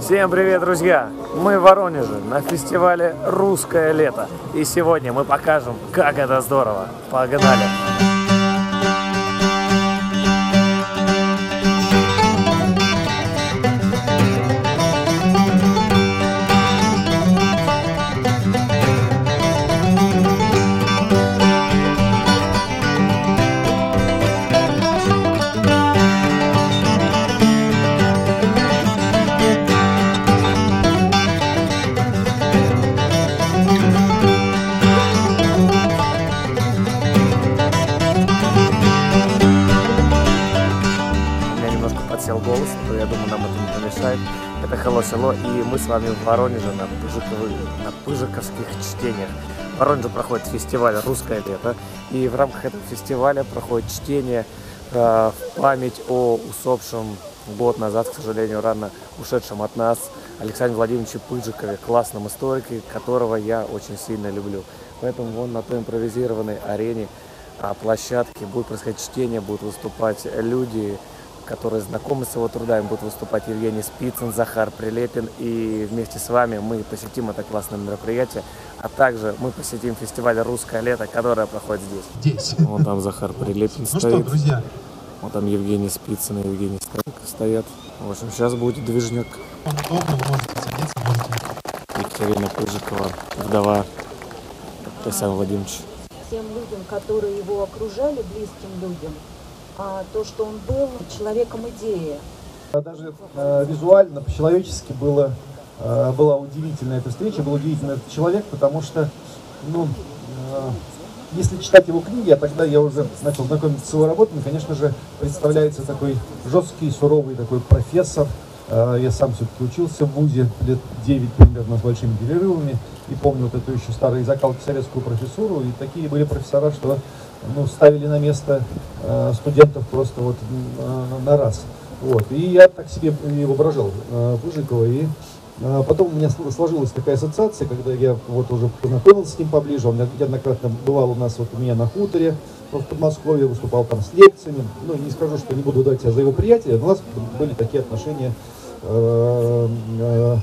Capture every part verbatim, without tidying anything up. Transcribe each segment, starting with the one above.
Всем привет, друзья! Мы в Воронеже на фестивале «Русское лето». И сегодня мы покажем, как это здорово. Погнали! Подсел голос, но я думаю, нам это не помешает. Это Hello Село, и мы с вами в Воронеже на, Пыжиковых, на Пыжиковских чтениях. В Воронеже проходит фестиваль «Русское лето», и в рамках этого фестиваля проходит чтение э, в память о усопшем год назад, к сожалению, рано ушедшем от нас Александре Владимировиче Пыжикове, классном историке, которого я очень сильно люблю. Поэтому вон на той импровизированной арене, а площадке будет происходить чтение, будут выступать люди, которые знакомы с его трудами, будут выступать Евгений Спицын, Захар Прилепин, и вместе с вами мы посетим это классное мероприятие, а также мы посетим фестиваль «Русское лето», которое проходит здесь. Здесь. Вон там Захар Прилепин стоит. Ну что, друзья? Вот там Евгений Спицын и Евгений Старик стоят. В общем, сейчас будет движняк. Удобно, вы можете садиться, можете. Екатерина Пыжикова, вдова Александра Владимировича. Тем людям, которые его окружали, близким людям, а то, что он был человеком идеи. Даже э, визуально, по-человечески было, э, была удивительная эта встреча, был удивительный этот человек, потому что, ну, э, если читать его книги, а тогда я уже начал знакомиться с его работами, конечно же, представляется такой жесткий, суровый такой профессор. Э, я сам все-таки учился в вузе лет девять примерно с большими перерывами, и помню вот эту еще старые закалки советскую профессуру, и такие были профессора, что ну, ставили на место э, студентов просто вот э, на раз. Вот. И я так себе и воображал э, Пыжикова. И э, потом у меня сложилась такая ассоциация, когда я вот уже познакомился с ним поближе. Он неоднократно бывал у нас вот у меня на хуторе в Подмосковье, выступал там с лекциями. Ну, не скажу, что не буду дать себя за его приятеля, но у нас были такие отношения э, э,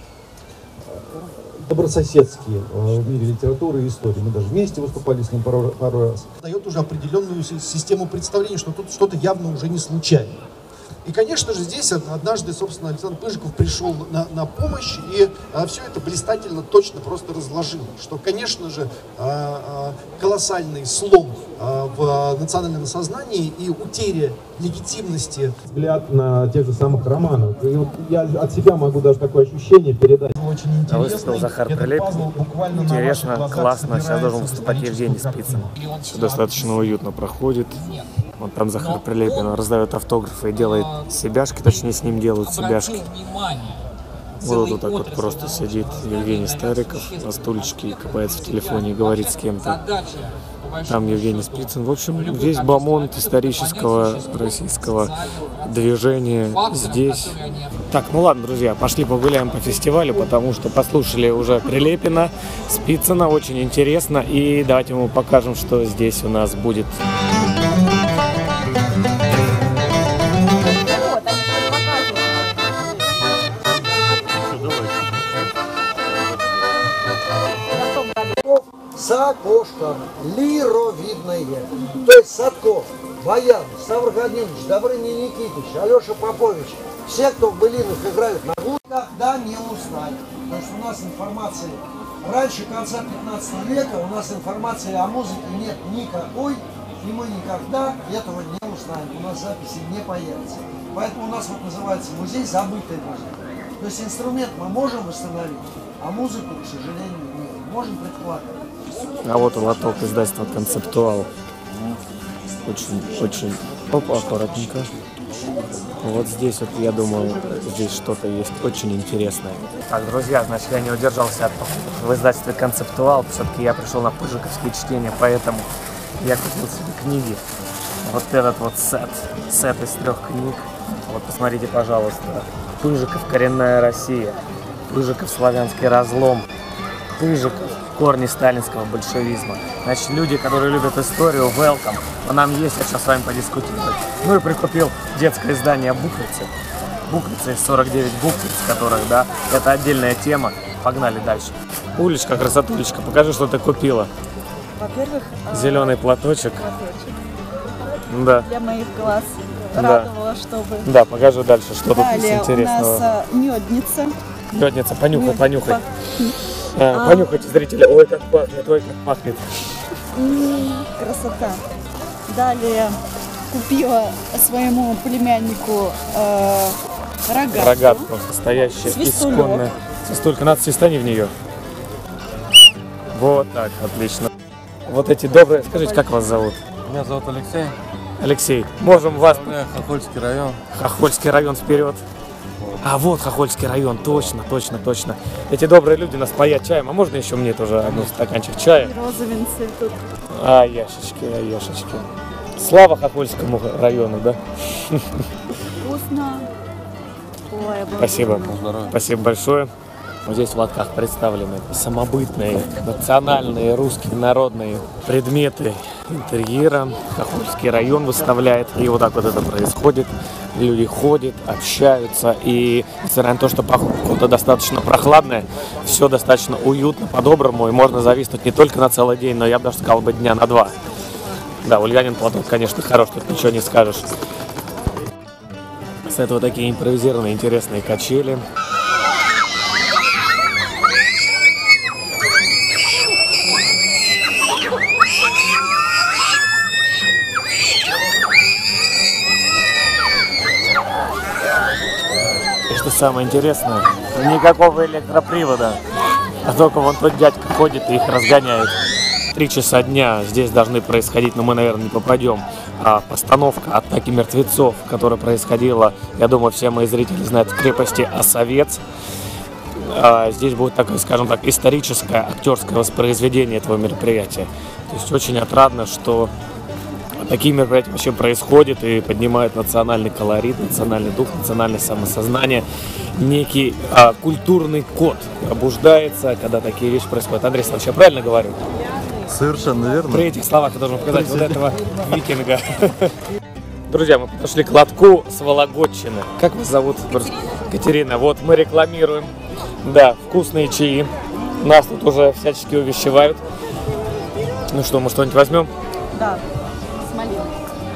добрососедские в мире литературы и истории. Мы даже вместе выступали с ним пару, пару раз. Дает уже определенную систему представления, что тут что-то явно уже не случайно. И, конечно же, здесь однажды, собственно, Александр Пыжиков пришел на, на помощь, и а, все это блистательно, точно просто разложил. Что, конечно же, а, а, колоссальный слом а, в национальном сознании и утеря легитимности. Взгляд на тех же самых романов. И вот я от себя могу даже такое ощущение передать. Очень интересно. Выступил Захар Прилепин. Интересно, классно. Сейчас должен выступать Евгений Спицын. Все достаточно уютно проходит. Вот там Захар Прилепин раздает автографы и делает себяшки, точнее с ним делают себяшки. Вот тут так вот просто сидит Евгений Стариков на стульчике и копается в телефоне и говорит с кем-то. Там Евгений Спицын. В общем, весь бомонд исторического российского движения здесь. Так, ну ладно, друзья, пошли погуляем по фестивалю, потому что послушали уже Прилепина, Спицына, очень интересно. И давайте мы покажем, что здесь у нас будет. Сапожка, лировидное. То есть Садков, Баян, Ставр Годинович, Добрыня Никитич, Алеша Попович. Все, кто в былинах играют на гуд, никогда не узнать. То есть у нас информации, раньше конца пятнадцатого века у нас информации о музыке нет никакой, и мы никогда этого не узнаем. У нас записи не появятся. Поэтому у нас вот называется музей забытой музыки. То есть инструмент мы можем восстановить, а музыку, к сожалению, нет. Можем предполагать. А вот лоток издательства «Концептуал». Очень, очень, оп, аккуратненько. Вот здесь вот, я думаю, здесь что-то есть очень интересное. Так, друзья, значит, я не удержался от покупок в издательстве «Концептуал». Все-таки я пришел на пыжиковские чтения, поэтому я купил себе книги. Вот этот вот сет, сет из трех книг. Вот посмотрите, пожалуйста. Пыжиков «Коренная Россия», Пыжиков «Славянский разлом», Пыжиков «Корни сталинского большевизма». Значит, люди, которые любят историю, welcome. А нам есть, я сейчас с вами подискутировать. Ну и прикупил детское издание «Буховцы». буквицы, есть сорок девять буквиц, которых, да, это отдельная тема. Погнали дальше. Улечка, красотулечка, покажи, что ты купила. Во-первых, Зеленый платочек. платочек Да. для моих глаз. Да. Радовала, чтобы... Да, покажи дальше, что тут Далее есть у интересного. нас а, медница. Медница, понюхай, Мед- понюхай. па- А, А. Понюхайте, зрители. Ой, как пахнет, ой, как пахнет. М, Красота. Далее купила своему племяннику э, рогатку. Рогатку, настоящая, Свистулек. исконная. Свистулька, надо свистани в нее. Вот так, отлично. Вот эти добрые, скажите, как вас зовут? Меня зовут Алексей. Алексей, можем вас... Управляю Хохольский район. Хохольский район вперед. А вот Хохольский район, точно, точно, точно. Эти добрые люди нас поят чаем. А можно еще мне тоже одну стаканчик чая? Розовинцы тут. А, яшечки, а, яшечки. Слава Хохольскому району, да? Вкусно. Ой, обалденно. Спасибо. На здоровье. Спасибо большое. Вот здесь в лотках представлены самобытные, национальные, русские, народные предметы интерьера. Хохольский район выставляет. И вот так вот это происходит. Люди ходят, общаются. И несмотря на то, что погода достаточно прохладная, все достаточно уютно, по-доброму. И можно зависнуть не только на целый день, но я бы даже сказал бы дня на два. Да, Ульянин платок, конечно, хорош, тут ничего не скажешь. С этого такие импровизированные интересные качели. И что самое интересное, никакого электропривода, а только вон тот дядька ходит и их разгоняет. Три часа дня здесь должны происходить, но мы, наверное, не попадем. А, постановка «Атаки мертвецов», которая происходила, я думаю, все мои зрители знают, в крепости Осовец. А, здесь будет такое, скажем так, историческое актерское воспроизведение этого мероприятия. То есть очень отрадно, что такие мероприятия вообще происходят и поднимают национальный колорит, национальный дух, национальное самосознание. Некий а, культурный код пробуждается, когда такие вещи происходят. Андрей Александрович, я правильно говорю? Совершенно верно. При этих словах я должен показать вот этого викинга. Друзья, мы подошли к лотку с Вологодчины. Как вас зовут? Катерина. Вот мы рекламируем. Да, вкусные чаи. Нас тут уже всячески увещевают. Ну что, мы что-нибудь возьмем? Да, с малиной.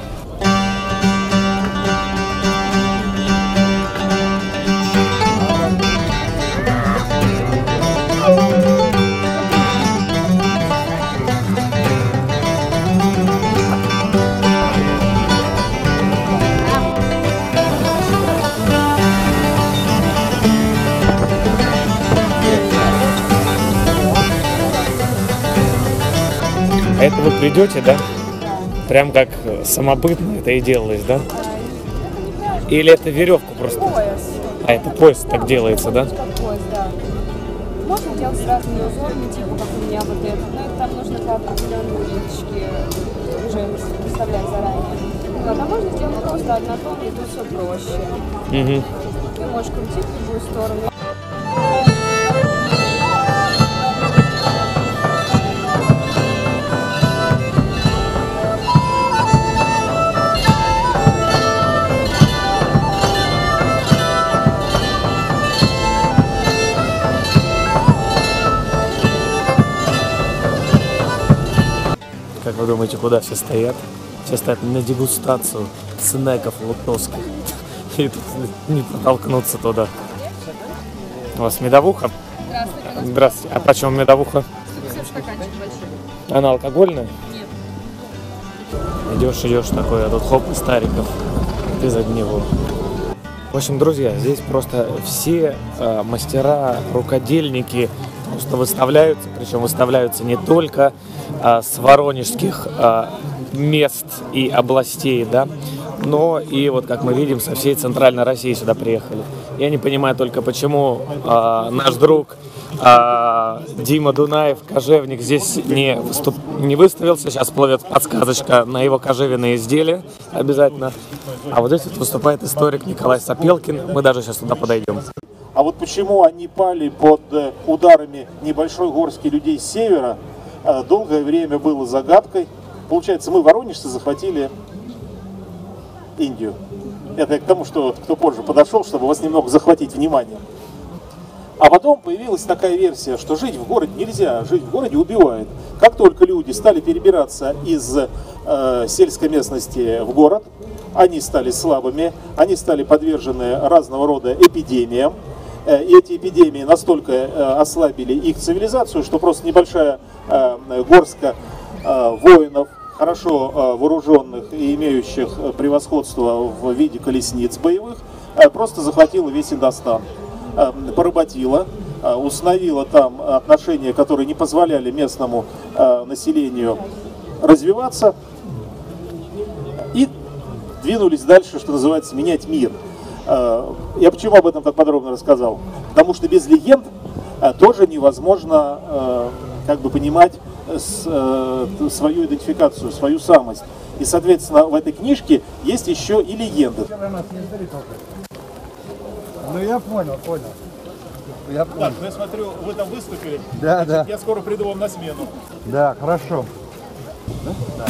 А это вы придете, да? Прям как самобытно это и делалось, да? Или это веревку просто? Пояс. А, это пояс так делается, да? Как пояс, да. Можно делать с разными узорами, типа как у меня вот это. Но это там нужно по определенной ниточке уже выставлять заранее. Вот, а можно сделать просто однотонный, тут все проще. Угу. Ты можешь крутить в любую сторону. Как вы думаете, куда все стоят? Все стоят на дегустацию снеков лутовских. И тут не протолкнуться туда. У вас медовуха? Здравствуйте. Здравствуйте. А почем медовуха? Все стаканчик большой. Она алкогольная? Нет. Идешь, идешь такой, а тут хоп, и Стариков. Ты за него. В общем, друзья, здесь просто все э, мастера, рукодельники просто выставляются, причем выставляются не только э, с воронежских э, мест и областей, да, но и вот, как мы видим, со всей центральной России сюда приехали. Я не понимаю только, почему э, наш друг э, Дима Дунаев, кожевник, здесь не, выступ... не выставился. Сейчас плывет подсказочка на его кожевенные изделия обязательно. А вот здесь вот выступает историк Николай Сапелкин. Мы даже сейчас туда подойдем. А вот почему они пали под ударами небольшой горстки людей с севера, долгое время было загадкой. Получается, мы, воронежцы, захватили Индию. Это я к тому, что кто позже подошел, чтобы вас немного захватить внимание. А потом появилась такая версия, что жить в городе нельзя, жить в городе убивает. Как только люди стали перебираться из э, сельской местности в город, они стали слабыми, они стали подвержены разного рода эпидемиям. Э, и эти эпидемии настолько э, ослабили их цивилизацию, что просто небольшая э, горстка э, воинов, хорошо э, вооруженных и имеющих превосходство в виде колесниц боевых, э, просто захватила весь Индостан. Поработила, установила там отношения, которые не позволяли местному населению развиваться, и двинулись дальше, что называется, менять мир. Я почему об этом так подробно рассказал? Потому что без легенд тоже невозможно как бы понимать свою идентификацию, свою самость. И, соответственно, в этой книжке есть еще и легенды. Ну я понял, понял. Я понял. Так, я смотрю, вы там выступили. Да, Значит, да. Я скоро приду вам на смену. Да, хорошо. Да.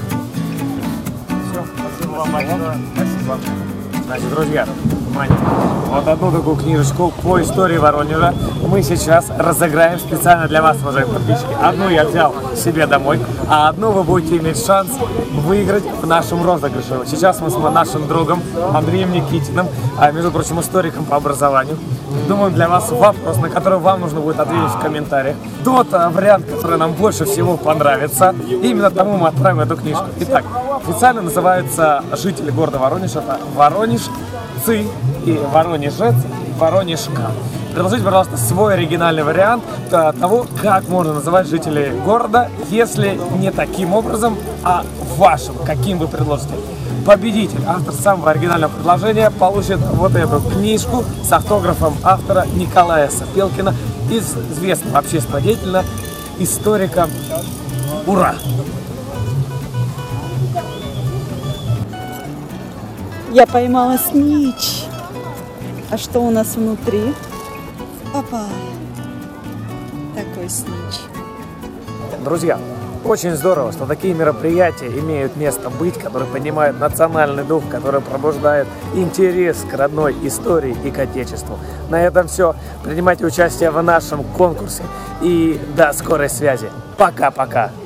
Все, спасибо вам большое. Спасибо. Значит, друзья, внимание. Вот одну такую книжечку по истории Воронежа мы сейчас разыграем специально для вас, уважаемые подписчики. Одну я взял себе домой, а одну вы будете иметь шанс выиграть в нашем розыгрыше. Сейчас мы с нашим другом Андреем Никитиным, а, между прочим, историком по образованию, думаем для вас вопрос, на который вам нужно будет ответить в комментариях. Тот а, вариант, который нам больше всего понравится, именно тому мы отправим эту книжку. Итак, официально называется жители города Воронеж, это Воронежцы и Воронежец, Воронежка. Предложите, пожалуйста, свой оригинальный вариант того, как можно называть жителей города, если не таким образом, а вашим, каким вы предложите. Победитель, автор самого оригинального предложения, получит вот эту книжку с автографом автора Николая Сапелкина, известного общественного деятеля, историка. Ура! Я поймала снич. А что у нас внутри? Опа! Такой снич. Друзья, очень здорово, что такие мероприятия имеют место быть, которые поднимают национальный дух, которые пробуждают интерес к родной истории и к отечеству. На этом все. Принимайте участие в нашем конкурсе и до скорой связи. Пока-пока.